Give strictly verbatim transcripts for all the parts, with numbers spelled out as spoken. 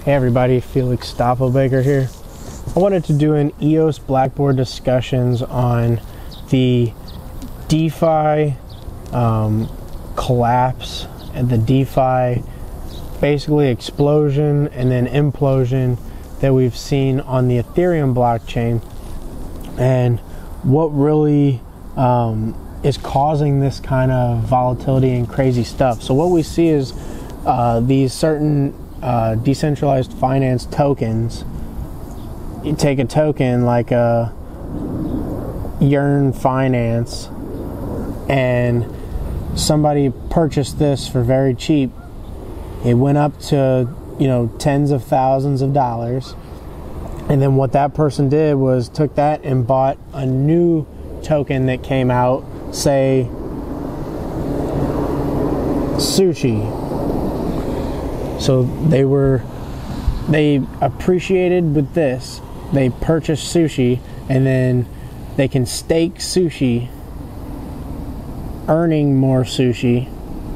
Hey everybody, Felix Stoppelbaker here. I wanted to do an E O S Blackboard discussions on the DeFi um, collapse and the DeFi basically explosion and then implosion that we've seen on the Ethereum blockchain, and what really um, is causing this kind of volatility and crazy stuff. So what we see is uh, these certain uh, decentralized finance tokens. You take a token like a Yearn Finance, and somebody purchased this for very cheap. It went up to, you know, tens of thousands of dollars. And then what that person did was took that and bought a new token that came out, say, sushi. So they were, they appreciated with this. They purchased sushi, and then they can stake sushi, earning more sushi.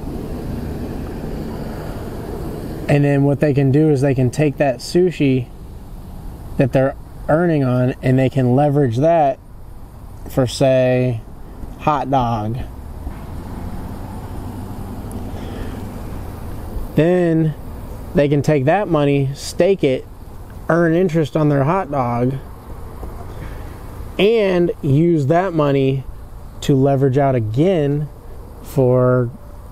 And then what they can do is they can take that sushi that they're earning on, and they can leverage that for, say, hot dog. Then they can take that money, stake it, earn interest on their hot dog, and use that money to leverage out again for,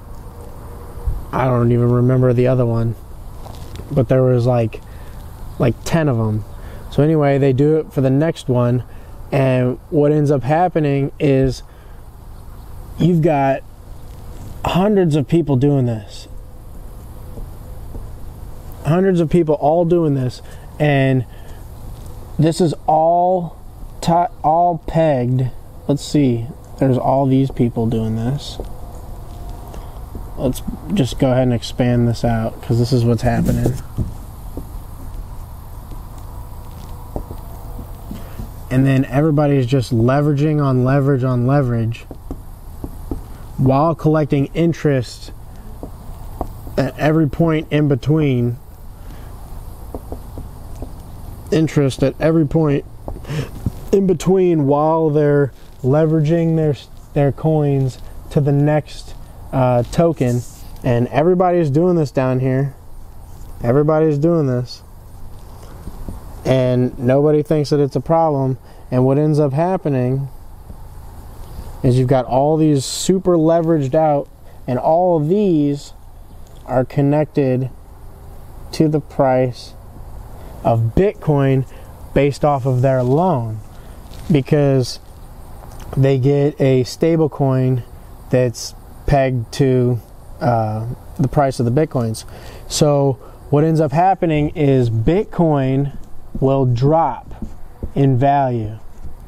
I don't even remember the other one, but there was like like ten of them. So anyway, they do it for the next one, and what ends up happening is you've got hundreds of people doing this. Hundreds of people all doing this, and this is all t- all pegged. Let's see. There's all these people doing this. Let's just go ahead and expand this out, because this is what's happening. And then everybody's just leveraging on leverage on leverage while collecting interest at every point in between. Interest at every point in between while they're leveraging their their coins to the next uh, token. And everybody's doing this down here. Everybody's doing this, and nobody thinks that it's a problem. And what ends up happening is you've got all these super leveraged out, and all of these are connected to the price of Bitcoin based off of their loan, because they get a stable coin that's pegged to uh, the price of the Bitcoins. So what ends up happening is Bitcoin will drop in value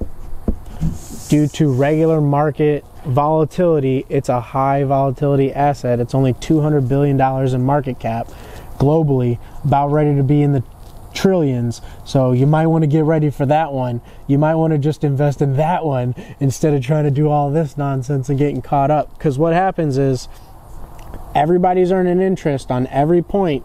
due to regular market volatility. It's a high volatility asset. It's only two hundred billion dollars in market cap globally, about ready to be in the trillions. So you might want to get ready for that one. You might want to just invest in that one instead of trying to do all this nonsense and getting caught up. Because what happens is everybody's earning interest on every point,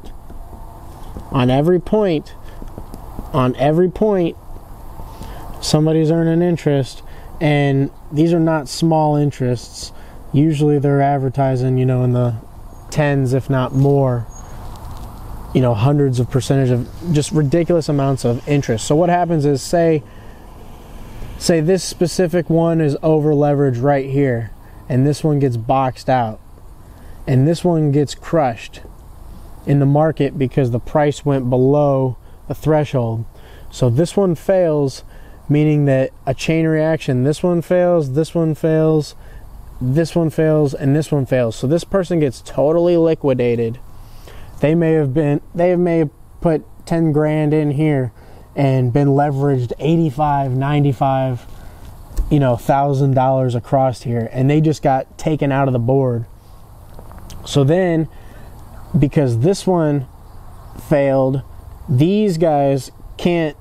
on every point, on every point. Somebody's earning interest, and these are not small interests. Usually they're advertising, you know, in the tens, if not more, you know, hundreds of percentage of just ridiculous amounts of interest. So what happens is, say, say this specific one is over leveraged right here, and this one gets boxed out, and this one gets crushed in the market because the price went below a threshold. So this one fails, meaning that a chain reaction, this one fails, this one fails, this one fails, and this one fails. So this person gets totally liquidated. They may have been, they may have put ten grand in here and been leveraged eighty-five, ninety-five, you know, thousand dollars across here, and they just got taken out of the board. So then, because this one failed, these guys can't,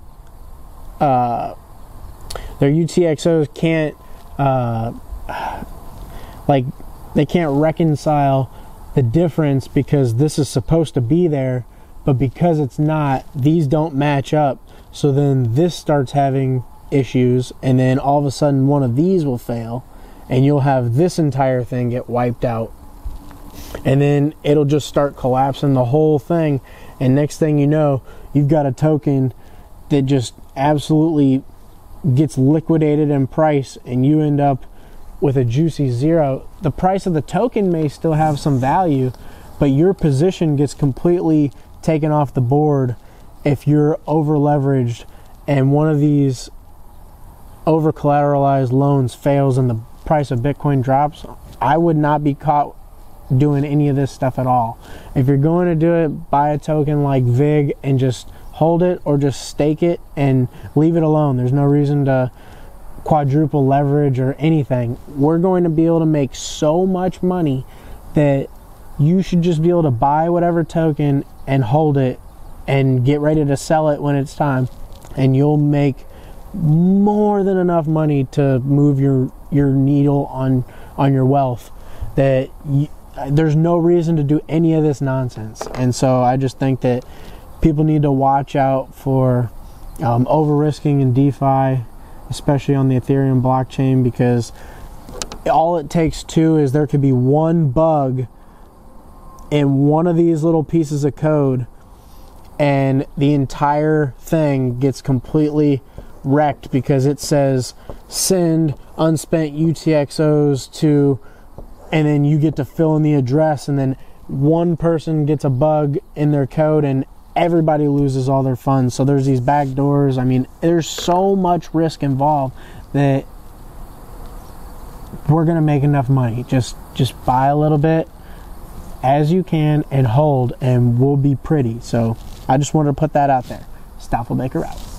uh, their U T X Os can't, uh, like, they can't reconcile the difference, because this is supposed to be there but because it's not, these don't match up. So then this starts having issues, and then all of a sudden one of these will fail, and you'll have this entire thing get wiped out. And then it'll just start collapsing the whole thing, and next thing you know, you've got a token that just absolutely gets liquidated in price, and you end up with a juicy zero. The price of the token may still have some value, but your position gets completely taken off the board if you're over leveraged and one of these over collateralized loans fails and the price of Bitcoin drops. I would not be caught doing any of this stuff at all. If you're going to do it, buy a token like V I G and just hold it, or just stake it and leave it alone. There's no reason to quadruple leverage or anything. We're going to be able to make so much money that you should just be able to buy whatever token and hold it and get ready to sell it when it's time, and you'll make more than enough money to move your your needle on on your wealth. That you, there's no reason to do any of this nonsense. And so I just think that people need to watch out for um, over risking in DeFi, especially on the Ethereum blockchain, because all it takes too is there could be one bug in one of these little pieces of code, and the entire thing gets completely wrecked because it says send unspent U T X Os to, and then you get to fill in the address, and then one person gets a bug in their code and everybody loses all their funds. So there's these back doors. I mean, there's so much risk involved that we're gonna make enough money. Just just buy a little bit as you can and hold, and we'll be pretty. So I just wanted to put that out there. Debacle out.